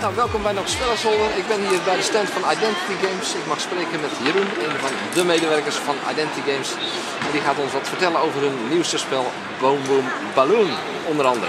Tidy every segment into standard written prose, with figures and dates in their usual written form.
Nou, welkom bij Nog Spellenzolder. Ik ben hier bij de stand van Identity Games. Ik mag spreken met Jeroen, een van de medewerkers van Identity Games. En die gaat ons wat vertellen over hun nieuwste spel Boom Boom Balloon, onder andere.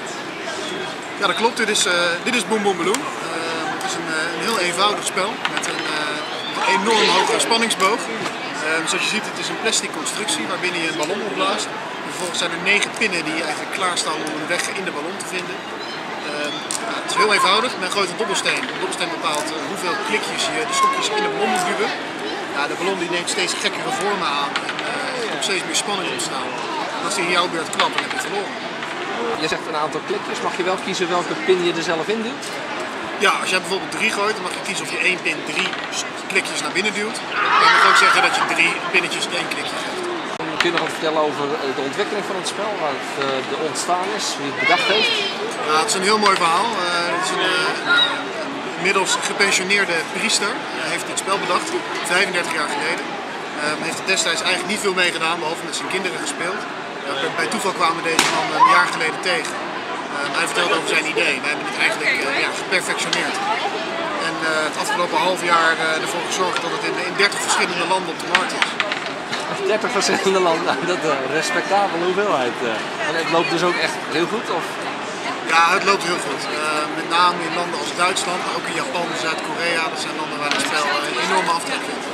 Ja, dat klopt. Dit is Boom Boom Balloon. Het is een heel eenvoudig spel met een enorm hoge spanningsboog. Zoals je ziet, het is een plastic constructie waarbinnen je een ballon opblaast. Vervolgens zijn er 9 pinnen die eigenlijk klaarstaan om een weg in de ballon te vinden. Het is heel eenvoudig. Men gooit een dobbelsteen. De dobbelsteen bepaalt hoeveel klikjes je de stokjes in de ballon moet duwen. Ja, de ballon die neemt steeds gekkere vormen aan en er komt steeds meer spanning ontstaan. En als die in jouw beurt klapt, dan heb je verloren. Je zegt een aantal klikjes. Mag je wel kiezen welke pin je er zelf in doet? Ja, als jij bijvoorbeeld 3 gooit, dan mag je kiezen of je 1 pin 3 klikjes naar binnen duwt. En je mag ook zeggen dat je 3 pinnetjes 1 klikje geeft. Kun je nog wat vertellen over de ontwikkeling van het spel, waar het ontstaan is, wie het bedacht heeft? Ja, het is een heel mooi verhaal. Het is een inmiddels gepensioneerde priester. Hij heeft dit spel bedacht, 35 jaar geleden. Hij heeft er destijds eigenlijk niet veel mee gedaan, behalve met zijn kinderen gespeeld. Bij toeval kwamen deze man een jaar geleden tegen. Hij vertelde over zijn idee. Wij hebben het eigenlijk geperfectioneerd. En het afgelopen half jaar ervoor gezorgd dat het in 30 verschillende landen op de markt is. 30 verschillende landen, nou, dat is een respectabele hoeveelheid. En het loopt dus ook echt heel goed? Of? Ja, het loopt heel goed. Met name in landen als Duitsland, maar ook in Japan en Zuid-Korea. Dat zijn landen waar het spel een enorme aftrek vindt.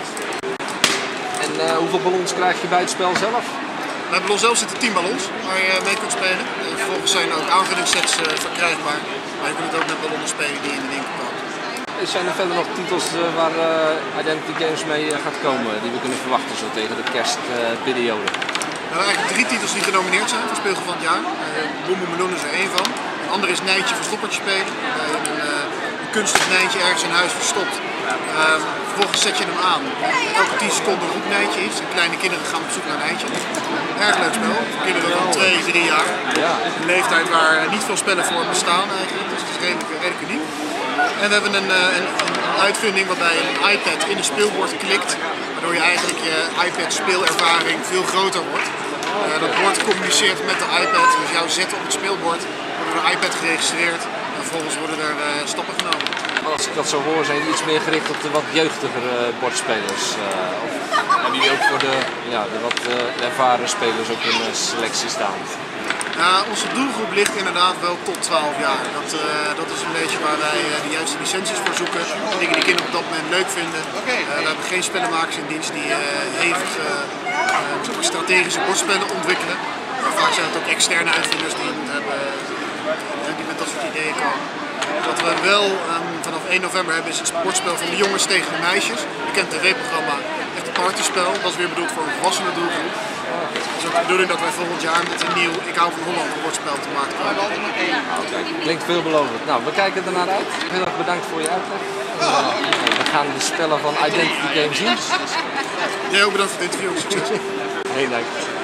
En hoeveel ballons krijg je bij het spel zelf? Bij het ballon zelf zitten 10 ballons waar je mee kunt spelen. Vervolgens zijn er ook aanvullingssets verkrijgbaar. Maar je kunt het ook met ballonnen spelen die in de winkel komen. Zijn er verder nog titels waar Identity Games mee gaat komen, die we kunnen verwachten zo tegen de kerstperiode? We hebben eigenlijk 3 titels die genomineerd zijn voor Speelgoed van het jaar. Boom Boom Balloon is er 1 van. Een andere is Nijntje verstoppertje spelen. Een kunstig Nijntje ergens in huis verstopt. Vervolgens zet je hem aan. Elke 10 seconden roept Nijntje iets. En kleine kinderen gaan op zoek naar Nijntje. Erg leuk spel. Voor kinderen van 2, 3 jaar. Ja. Een leeftijd waar niet veel spellen voor bestaan eigenlijk. Dus het is redelijk uniek. En we hebben een uitvinding waarbij je een iPad in een speelbord klikt, waardoor je eigenlijk je iPad speelervaring veel groter wordt. Dat bord communiceert met de iPad, dus jouw zetten op het speelbord worden door de iPad geregistreerd en vervolgens worden er stappen genomen. Als ik dat zo hoor, zijn jullie iets meer gericht op de wat jeugdigere bordspelers? Of hebben jullie ook voor de wat ervaren spelers ook een selectie staan? Ja, onze doelgroep ligt inderdaad wel tot 12 jaar. Dat is een beetje waar wij de juiste licenties voor zoeken. Dingen die kinderen op dat moment leuk vinden. We hebben geen spellenmakers in dienst die hevig strategische bordspellen ontwikkelen. Maar vaak zijn het ook externe uitvinders die het hebben, die met dat soort ideeën komen. Wat we wel vanaf 1 november hebben is het bordspel van de jongens tegen de meisjes. Bekend tv-programma, echt een partyspel. Dat is weer bedoeld voor een volwassene doelgroep. Het is ook de bedoeling dat wij volgend jaar met een nieuw Ik hou van Holland bordspel te maken komen. Klinkt veelbelovend. Nou, we kijken er naar uit. Heel erg bedankt voor je uitleg. We gaan de spellen van Identity Games zien. Jij ook bedankt voor het interview. Succes. Heel dank.